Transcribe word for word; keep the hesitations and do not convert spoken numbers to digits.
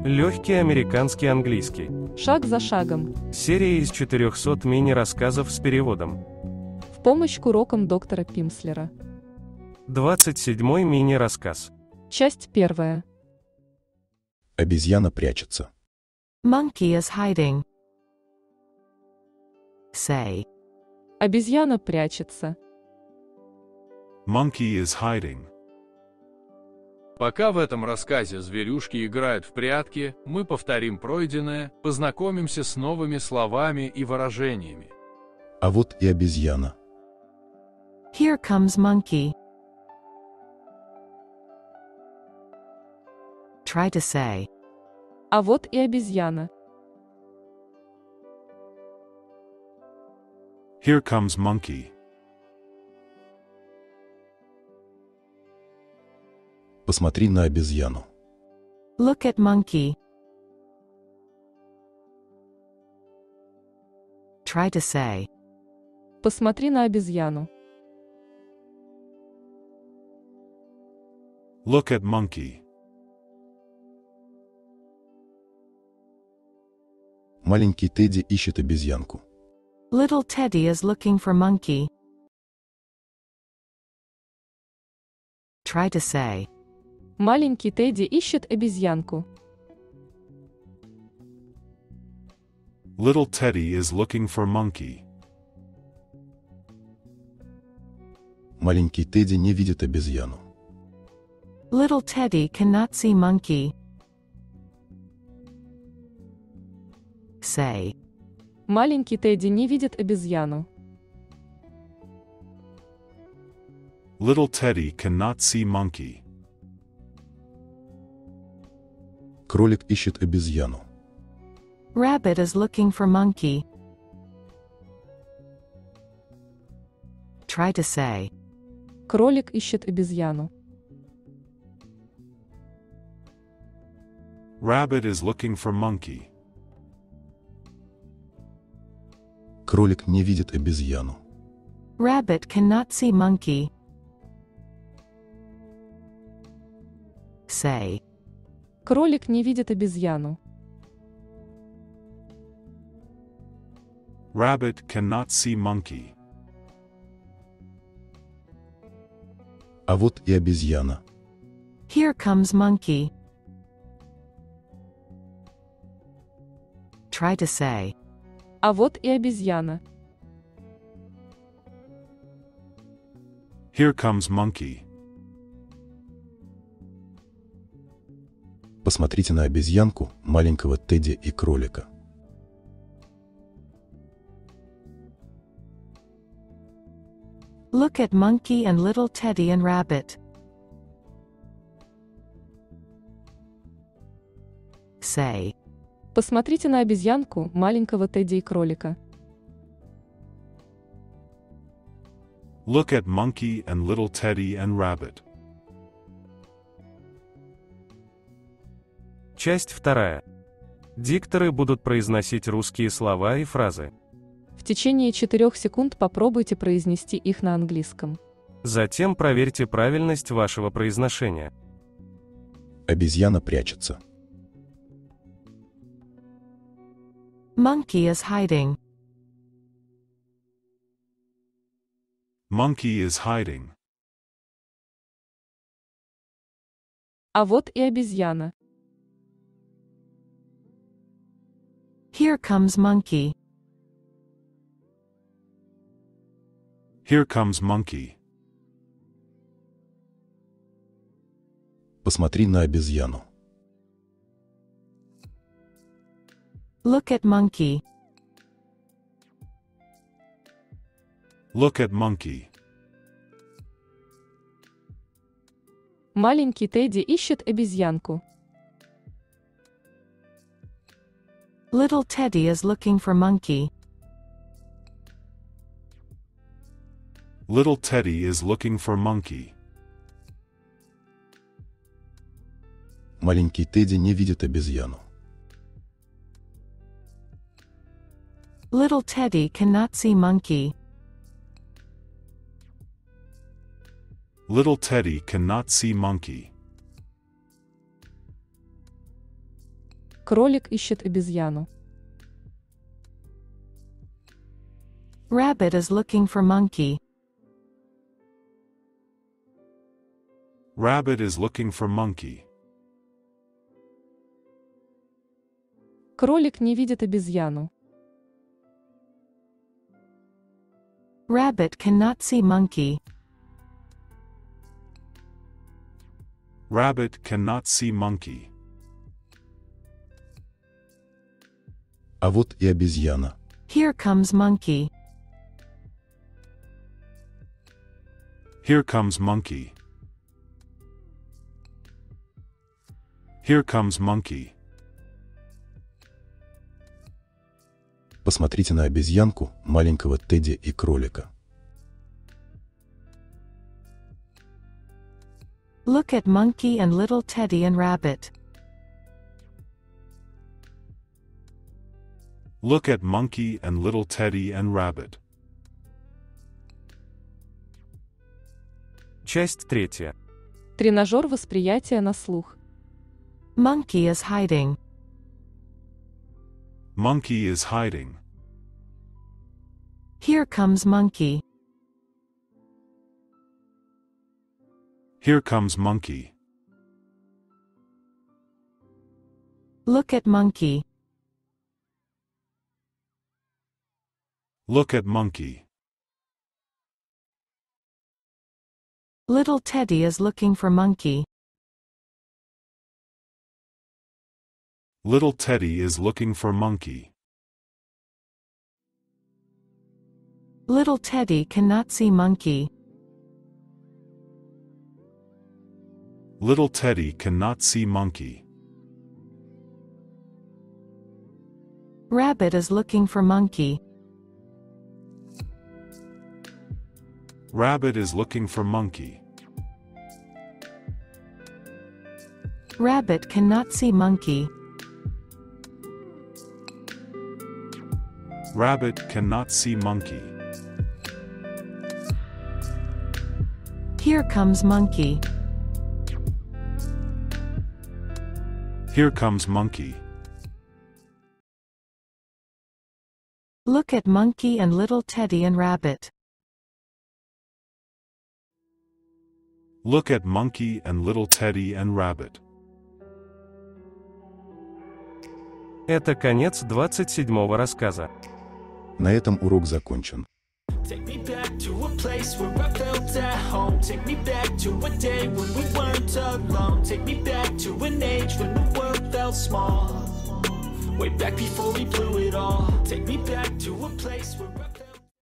Легкий американский английский. Шаг за шагом. Серия из четырехсот мини-рассказов с переводом. В помощь к урокам доктора Пимслера. двадцать седьмой мини-рассказ. Часть первая. Обезьяна прячется. Monkey is hiding. Say. Обезьяна прячется. Monkey is hiding. Пока в этом рассказе зверюшки играют в прятки, мы повторим пройденное, познакомимся с новыми словами и выражениями. А вот и обезьяна. Here comes monkey. Try to say. А вот и обезьяна. Here comes monkey. Посмотри на обезьяну. Look at monkey. Try to say. Посмотри на обезьяну. Look at monkey. Маленький Тедди ищет обезьянку. Little Teddy is looking for monkey. Try to say. Маленький Тедди ищет обезьянку. Little Teddy is looking for monkey. Маленький Тедди не видит обезьяну. Little Teddy cannot see monkey. Say. Маленький Тедди не видит обезьяну. Little Teddy cannot see monkey. Кролик ищет обезьяну. Rabbit is looking for monkey. Try to say. Кролик ищет обезьяну. Rabbit is looking for monkey. Кролик не видит обезьяну. Rabbit cannot see monkey. Say. Кролик не видит обезьяну. Rabbit cannot see monkey. А вот и обезьяна. Here comes monkey. Try to say. А вот и обезьяна. Here comes monkey. Посмотрите на обезьянку, маленького Тедди и кролика. Look at monkey and little Teddy and rabbit. Say. Посмотрите на обезьянку, маленького Тедди и кролика. Look at monkey and little Teddy and rabbit. Часть вторая. Дикторы будут произносить русские слова и фразы. В течение четырёх секунд попробуйте произнести их на английском. Затем проверьте правильность вашего произношения. Обезьяна прячется. Monkey is hiding. Monkey is hiding. А вот и обезьяна. Here comes monkey. Here comes monkey. Посмотри на обезьяну. Look at monkey. Look at monkey. Маленький Тедди ищет обезьянку. Little Teddy is looking for monkey. Little Teddy is looking for monkey. Маленький Тедди не видит обезьяну. Little Teddy cannot see monkey. Little Teddy cannot see monkey. Кролик ищет обезьяну. Rabbit is looking for monkey. Rabbit is looking for monkey. Кролик не видит обезьяну. Rabbit cannot see monkey. Rabbit cannot see monkey. А вот и обезьяна. Here comes monkey. Here comes monkey. Here comes monkey. Посмотрите на обезьянку, маленького Тедди и кролика. Look at monkey and little Teddy and rabbit. Look at monkey and little Teddy and rabbit. Часть третья. Тренажер восприятия на слух. Monkey is hiding. Monkey is hiding. Here comes monkey. Here comes monkey. Look at monkey. Look at monkey. Little Teddy is looking for monkey. Little Teddy is looking for monkey. Little Teddy cannot see monkey. Little Teddy cannot see monkey. Rabbit is looking for monkey. Rabbit is looking for monkey. Rabbit cannot see monkey. Rabbit cannot see monkey. Here comes monkey. Here comes monkey. Look at monkey and little Teddy and rabbit. Look at monkey and little Teddy and rabbit. Это конец двадцать седьмого рассказа. На этом урок закончен. Take me back to a place where I felt at home. Take me back to a day when we weren't alone. Take me back to an age when the world felt small. Way back before we blew it all. Take me back to a place where I felt